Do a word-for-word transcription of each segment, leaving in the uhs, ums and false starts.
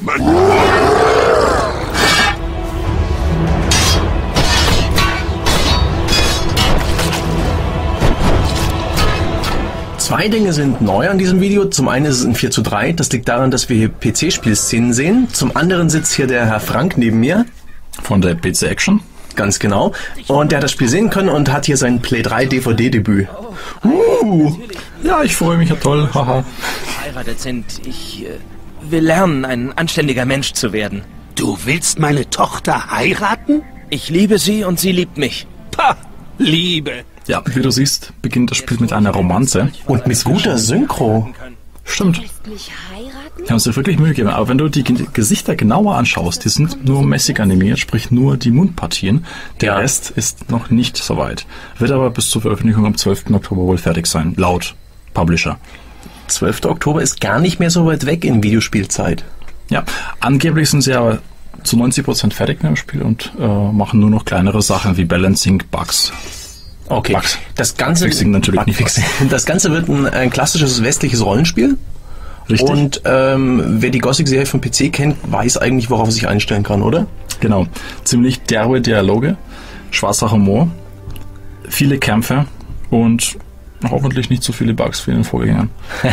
Zwei Dinge sind neu an diesem Video. Zum einen ist es ein vier zu drei. Das liegt daran, dass wir hier P C-Spielszenen sehen. Zum anderen sitzt hier der Herr Frank neben mir. Von der P C Action. Ganz genau. Und der hat das Spiel sehen können und hat hier sein Play drei D V D-Debüt. Uh, ja, ich freue mich, ja toll. Haha. Verheiratet sind. Ich äh, will lernen, ein anständiger Mensch zu werden. Du willst meine Tochter heiraten? Ich liebe sie und sie liebt mich. Pah, Liebe. Ja, wie du siehst, beginnt das Spiel mit einer Romanze. Und mit guter Synchro. Stimmt. Mich heiraten? Die haben sich wirklich Mühe gegeben. Aber wenn du die Ge- Gesichter genauer anschaust, die sind nur mäßig animiert, sprich nur die Mundpartien. Der Ja. Rest ist noch nicht so weit. Wird aber bis zur Veröffentlichung am zwölften Oktober wohl fertig sein, laut Publisher. zwölfter Oktober ist gar nicht mehr so weit weg in Videospielzeit. Ja, angeblich sind sie aber zu neunzig Prozent fertig mit dem Spiel und äh, machen nur noch kleinere Sachen wie Balancing, Bugs. Okay, Bugs. das Ganze, Fixing natürlich nicht. Bugfixing. Das Ganze wird ein, ein klassisches westliches Rollenspiel. Richtig? Und ähm, wer die Gothic-Serie vom P C kennt, weiß eigentlich, worauf er sich einstellen kann, oder? Genau. Ziemlich derbe Dialoge, schwarzer Humor, viele Kämpfe und hoffentlich nicht so viele Bugs wie in den Vorgängern.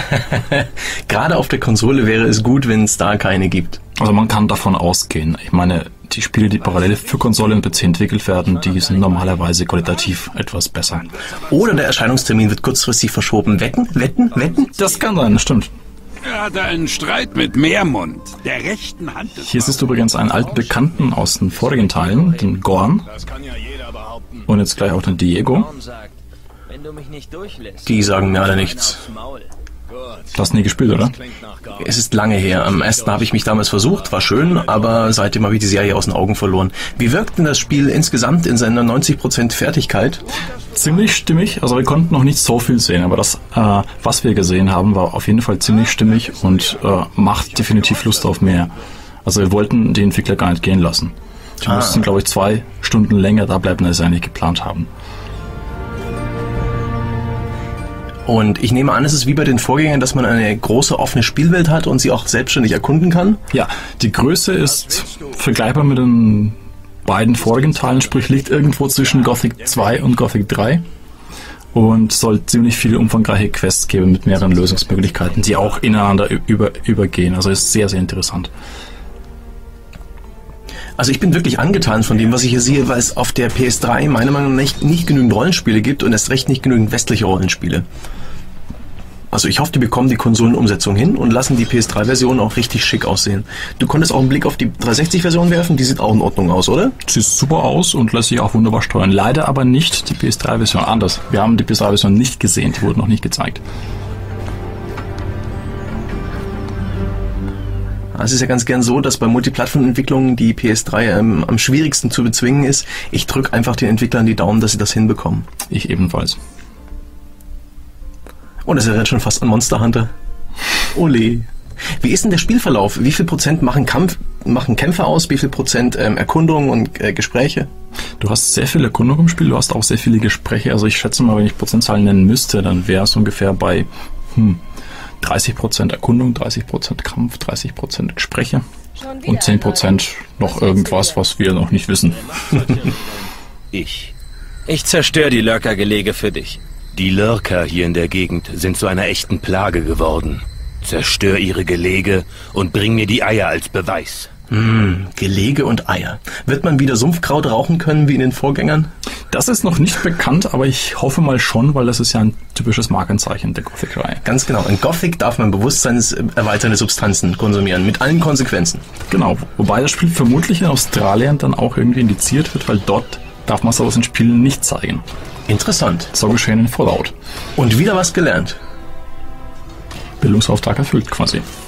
Gerade auf der Konsole wäre es gut, wenn es da keine gibt. Also man kann davon ausgehen. Ich meine, die Spiele, die parallel für Konsole und P C entwickelt werden, die sind normalerweise qualitativ etwas besser. Oder der Erscheinungstermin wird kurzfristig verschoben. Wetten? Wetten? Wetten? Das kann sein, das stimmt. Er hatte einen Streit mit Meermund, der rechten Hand des... Hier siehst du übrigens einen alten Bekannten aus den vorigen Teilen, den Gorn. Und jetzt gleich auch den Diego. Gorn sagt, wenn du mich nicht durchlässt, Die sagen mir alle nichts. aufs Maul. Du hast nie gespielt, oder? Es ist lange her. Am ersten habe ich mich damals versucht, war schön, aber seitdem habe ich die Serie aus den Augen verloren. Wie wirkt denn das Spiel insgesamt in seiner neunzig Prozent Fertigkeit? Ziemlich stimmig. Also wir konnten noch nicht so viel sehen, aber das, äh, was wir gesehen haben, war auf jeden Fall ziemlich stimmig und äh, macht definitiv Lust auf mehr. Also wir wollten die Entwickler gar nicht gehen lassen. Die Ah. mussten, glaube ich, zwei Stunden länger da bleiben, als sie eigentlich geplant haben. Und ich nehme an, es ist wie bei den Vorgängern, dass man eine große offene Spielwelt hat und sie auch selbstständig erkunden kann. Ja, die Größe ist vergleichbar mit den beiden vorigen Teilen, sprich liegt irgendwo zwischen Gothic zwei und Gothic drei und soll ziemlich viele umfangreiche Quests geben mit mehreren Lösungsmöglichkeiten, die auch ineinander über, übergehen. Also ist sehr, sehr interessant. Also ich bin wirklich angetan von dem, was ich hier sehe, weil es auf der P S drei meiner Meinung nach nicht, nicht genügend Rollenspiele gibt und erst recht nicht genügend westliche Rollenspiele. Also ich hoffe, die bekommen die Konsolenumsetzung hin und lassen die P S drei Version auch richtig schick aussehen. Du konntest auch einen Blick auf die dreihundertsechzig Version werfen, die sieht auch in Ordnung aus, oder? Sieht super aus und lässt sich auch wunderbar steuern. Leider aber nicht die P S drei Version. Anders. Wir haben die P S drei Version nicht gesehen, die wurde noch nicht gezeigt. Es ist ja ganz gern so, dass bei Multiplattform-Entwicklungen die P S drei ähm, am schwierigsten zu bezwingen ist. Ich drücke einfach den Entwicklern die Daumen, dass sie das hinbekommen. Ich ebenfalls. Und es erinnert schon fast an Monster Hunter. Ole. Wie ist denn der Spielverlauf? Wie viel Prozent machen, Kampf, machen Kämpfe aus? Wie viel Prozent ähm, Erkundungen und äh, Gespräche? Du hast sehr viel Erkundung im Spiel, du hast auch sehr viele Gespräche. Also ich schätze mal, wenn ich Prozentzahlen nennen müsste, dann wäre es ungefähr bei hm, dreißig Prozent Erkundung, dreißig Prozent Kampf, dreißig Prozent Gespräche und zehn Prozent noch irgendwas, was wir noch nicht wissen. Ich. Ich zerstöre die Lurker-Gelege für dich. Die Lurker hier in der Gegend sind zu einer echten Plage geworden. Zerstör ihre Gelege und bring mir die Eier als Beweis. Hm, Gelege und Eier. Wird man wieder Sumpfkraut rauchen können wie in den Vorgängern? Das ist noch nicht bekannt, aber ich hoffe mal schon, weil das ist ja ein typisches Markenzeichen der Gothic-Reihe. Ganz genau. In Gothic darf man bewusstseinserweiternde Substanzen konsumieren, mit allen Konsequenzen. Genau, wobei das Spiel vermutlich in Australien dann auch irgendwie indiziert wird, weil dort darf man sowas in Spielen nicht zeigen. Interessant. So geschehen in Fallout. Und wieder was gelernt. Bildungsauftrag erfüllt quasi.